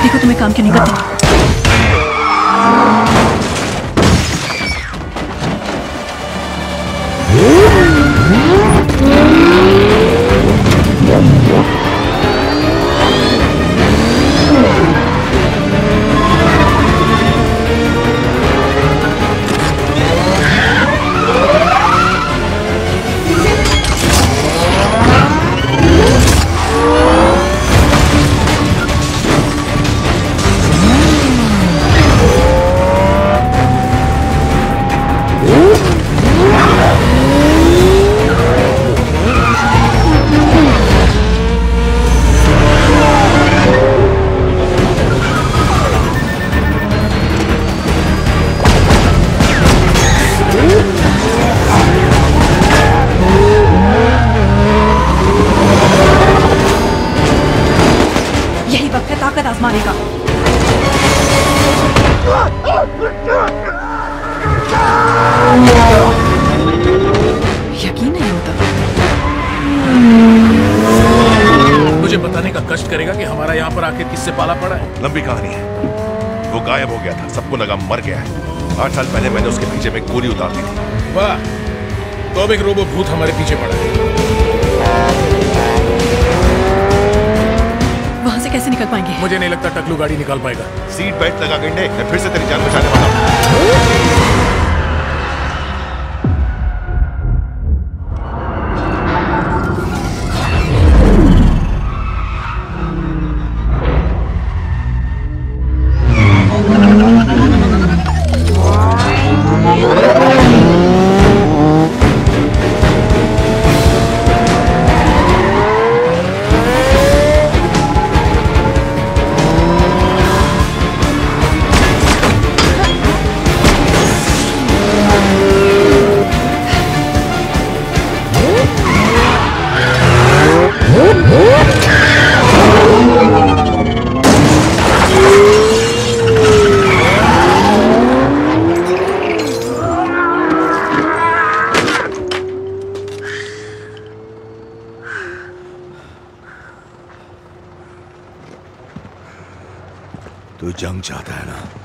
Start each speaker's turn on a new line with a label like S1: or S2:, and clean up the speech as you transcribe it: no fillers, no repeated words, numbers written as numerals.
S1: देखो तुम्हें काम क्यों नहीं करते। ताकत आजमाने का। यकीन नहीं होता।
S2: मुझे बताने का कष्ट करेगा कि हमारा यहाँ पर आखिर किससे पाला पड़ा है।
S3: लंबी कहानी है। वो गायब हो गया था, सबको लगा मर गया है। 8 साल पहले मैंने उसके पीछे में गोली उतार दी थी।
S2: वाह, तो अब एक रोबो भूत हमारे पीछे पड़ा है।
S1: वहां से कैसे निकल पाएंगे?
S2: मुझे नहीं लगता टकलू गाड़ी निकाल पाएगा।
S3: सीट बेल्ट लगा गंडे, मैं फिर से तेरी जान बचाने वाला हूँ। तू जंग चाहता है ना?